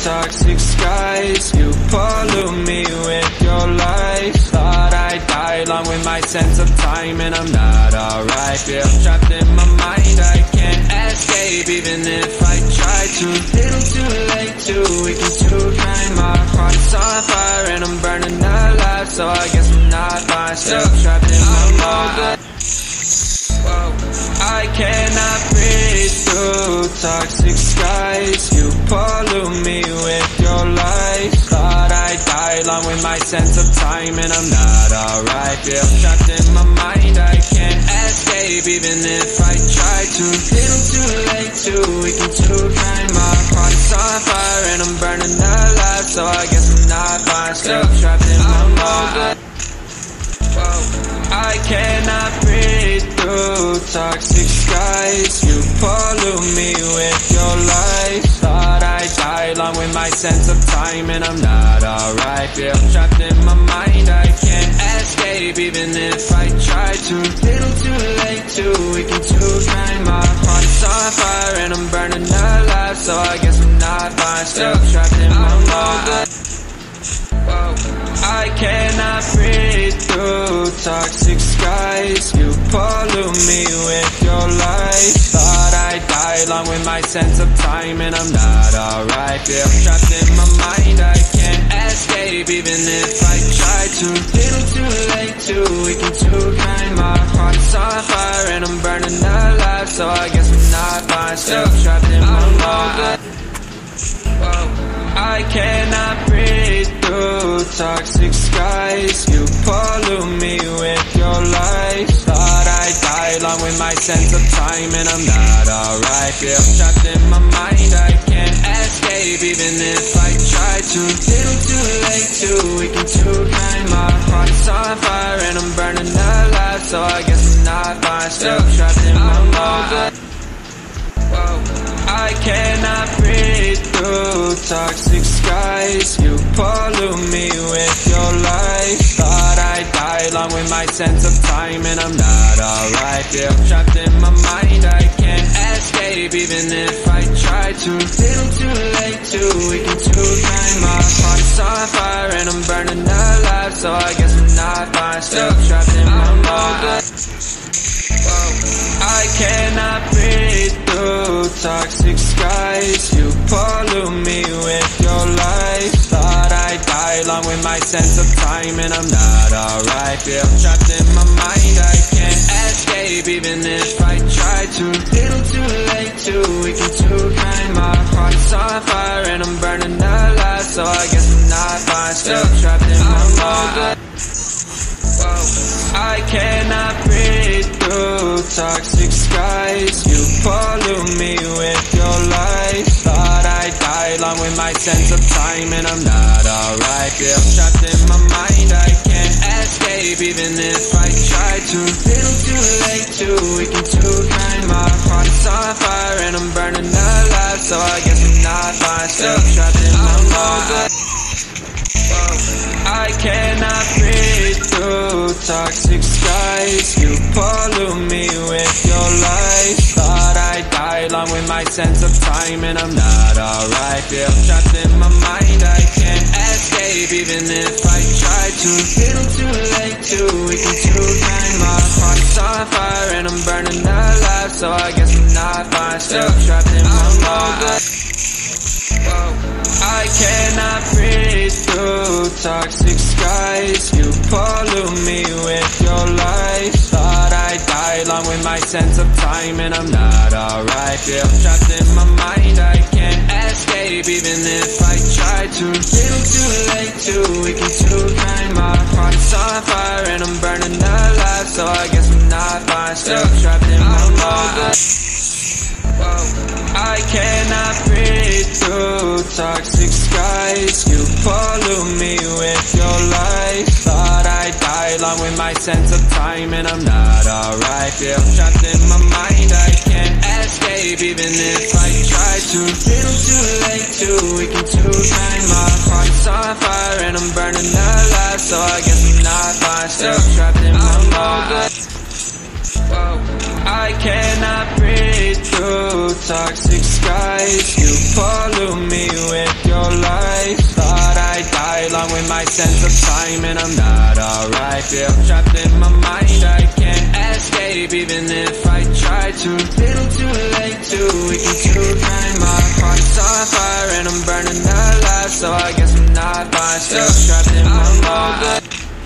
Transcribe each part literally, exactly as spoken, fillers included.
toxic skies. You pollute me with your lies. Thought I'd die along with my sense of time, and I'm not alright. Feel trapped in my mind, I can't escape even if I try to. Little too late, too weak and too kind. My heart is on fire and I'm burning alive, so I guess I'm not fine. Still trapped in my mind. Whoa. I cannot breathe through toxic skies. You pollute me with your lies. Thought I'd die along with my sense of time, and I'm not alright. Feel trapped in my mind, I can't escape even if I try to. Little too late, too weak and too kind. My heart is on fire and I'm burning alive, so I guess I'm not fine. Still trapped in my mind. I cannot breathe through toxic skies. You pollute me with your lies. Thought I'd die along with my sense of time, and I'm not alright. Feel trapped in my mind, I can't escape even if I try to. Little too late, too weak and too kind. My heart is on fire and I'm burning alive, so I guess I'm not fine. Still trapped in my mind. I cannot breathe through toxic skies. You pollute me with your lies. Thought I'd die along with my sense of time, and I'm not alright. Feel trapped in my mind, I can't escape even if I try to. Little too late, too weak and too kind. My heart is on fire and I'm burning alive, so I guess I'm not fine. Still trapped in my mind. I cannot breathe through toxic skies. You pollute me with your lies. Thought I'd die along with my sense of time, and I'm not alright. Feel trapped in my mind, I can't escape even if I try to. Little too late, too weak and too kind. My heart is on fire and I'm burning alive, so I guess I'm not fine. Still trapped in my mind. I cannot breathe through toxic skies. You pollute me with your lies. Thought I'd die along with my sense of time, and I'm not alright. Feel trapped in my mind, I can't escape even if I try to. Little too late, too weak and too kind. My heart is on fire and I'm burning alive, so I guess I'm not fine. Still trapped in my mind. I cannot breathe through toxic skies. You pollute me with your lies. Thought I'd die along with my sense of time, and I'm not alright. Feel trapped in my mind, I can't escape even if I try to. Little too late, too weak and too kind. My heart is on fire and I'm burning alive, so I guess I'm not fine. Still trapped in my mind. I cannot breathe through toxic skies. You pollute me with your lies. Thought I'd die along with my sense of time, and I'm not alright. Feel trapped in my mind, I can't escape even if I try to. Little too late, too weak and too kind. My heart is on fire and I'm burning alive, so I guess I'm not fine. Still trapped in my mind. I cannot breathe through toxic skies. You pollute me with your lies. Thought I'd die along with my sense of time, and I'm not alright. Feel trapped in my mind, I can't escape even if I try to. Little too late, too weak and too kind. My heart is on fire and I'm burning alive, so I guess I'm not fine. Still trapped in my mind. I cannot breathe through toxic skies. You pollute me with your lies. Thought I'd die along with my sense of time, and I'm not alright. Feel trapped in my mind, I can't escape even if I try to. Little too late, too weak and too kind. My heart is on fire and I'm burning alive, so I guess I'm not fine. Still trapped in my mind. I cannot breathe through toxic skies. You pollute me with your lies. Thought I'd die along with my sense of time, and I'm not alright. Feel trapped in my mind, I can't escape even if I try to. Little too late, too weak and too kind. My heart is on fire and I'm burning alive, so I guess I'm not fine. Still trapped in my mind. I cannot breathe through toxic skies. You pollute me with your my sense of time and I'm not alright. Feel trapped in my mind, I can't escape even if I try to. Little too late to weaken to find my heart's on fire and I'm burning alive, so I guess I'm not fine. Still trapped in my mind.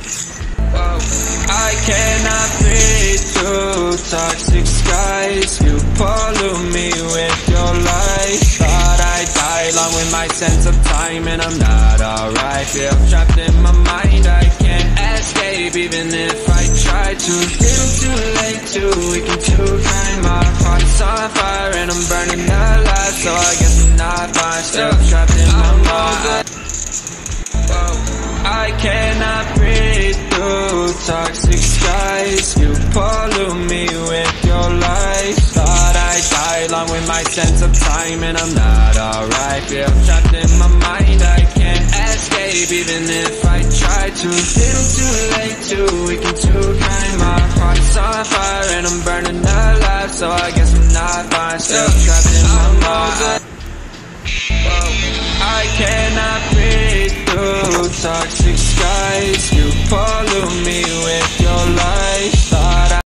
I cannot breathe through toxic skies. You pollute me with your lies. Thought I'd die along with my sense of time and I'm not alright. Feel trapped in my mind, I can't escape even if I try to. Little too late to weaken to find my heart's on fire and I'm burning alive, so I guess I'm not fine. Still trapped in my mind. I cannot breathe through toxic skies. You pollute me with your lies. Thought I'd die along with my sense of time and I'm not alright. Feel trapped in my mind, I can't escape even if I try to. Little too late to weaken to find my heart's on fire and I'm burning alive, so I guess I'm not fine. Still trapped in my mind. I cannot breathe through toxic skies. You pollute me